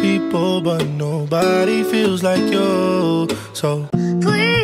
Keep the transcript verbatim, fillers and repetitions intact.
people, but nobody feels like you. So please